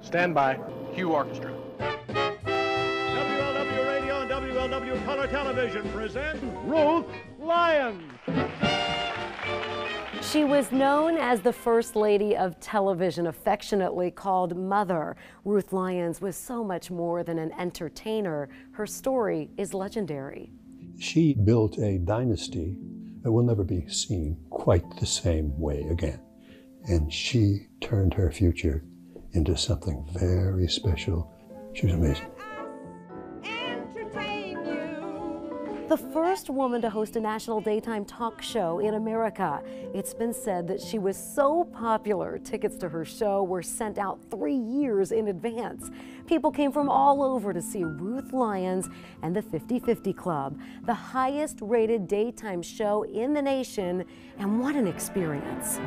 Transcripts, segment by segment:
Stand by. Cue orchestra. WLW Radio and WLW Color Television present Ruth Lyons. She was known as the First Lady of Television, affectionately called Mother. Ruth Lyons was so much more than an entertainer. Her story is legendary. She built a dynasty that will never be seen quite the same way again. And she turned her future into something very special. She was amazing. The first woman to host a national daytime talk show in America. It's been said that she was so popular, tickets to her show were sent out 3 years in advance. People came from all over to see Ruth Lyons and the 50/50 Club, the highest rated daytime show in the nation, and what an experience.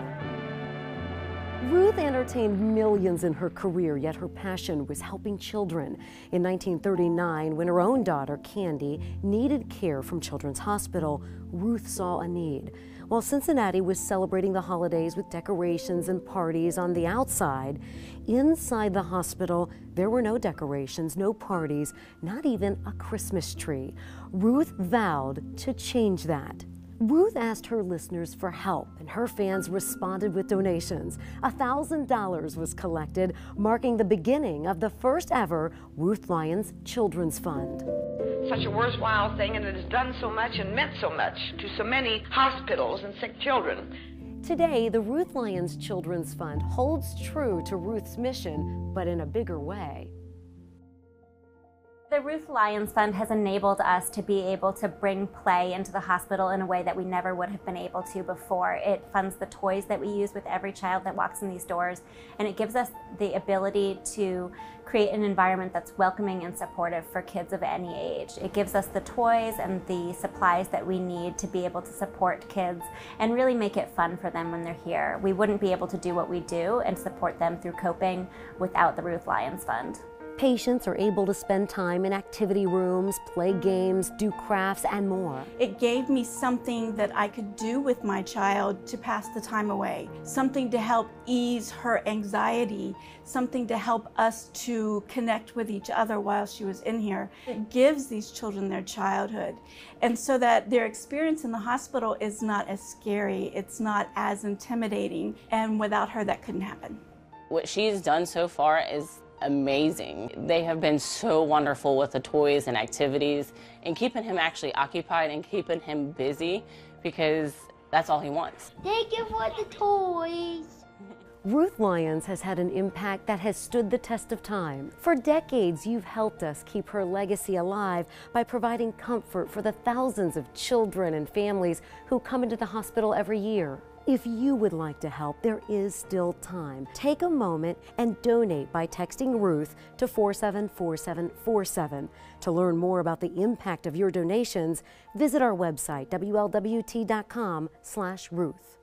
Ruth entertained millions in her career, yet her passion was helping children. In 1939, when her own daughter, Candy, needed care from Children's Hospital, Ruth saw a need. While Cincinnati was celebrating the holidays with decorations and parties on the outside, inside the hospital, there were no decorations, no parties, not even a Christmas tree. Ruth vowed to change that. Ruth asked her listeners for help, and her fans responded with donations. $1,000 was collected, marking the beginning of the first ever Ruth Lyons Children's Fund. Such a worthwhile thing, and it has done so much and meant so much to so many hospitals and sick children. Today, the Ruth Lyons Children's Fund holds true to Ruth's mission, but in a bigger way. The Ruth Lyons Fund has enabled us to be able to bring play into the hospital in a way that we never would have been able to before. It funds the toys that we use with every child that walks in these doors, and it gives us the ability to create an environment that's welcoming and supportive for kids of any age. It gives us the toys and the supplies that we need to be able to support kids and really make it fun for them when they're here. We wouldn't be able to do what we do and support them through coping without the Ruth Lyons Fund. Patients are able to spend time in activity rooms, play games, do crafts, and more. It gave me something that I could do with my child to pass the time away, something to help ease her anxiety, something to help us to connect with each other while she was in here. It gives these children their childhood, and so that their experience in the hospital is not as scary, it's not as intimidating, and without her that couldn't happen. What she's done so far is amazing. They have been so wonderful with the toys and activities and keeping him actually occupied and keeping him busy, because that's all he wants. Thank you for the toys. Ruth Lyons has had an impact that has stood the test of time. For decades, you've helped us keep her legacy alive by providing comfort for the thousands of children and families who come into the hospital every year. If you would like to help, there is still time. Take a moment and donate by texting Ruth to 474747. To learn more about the impact of your donations, visit our website, WLWT.com/Ruth.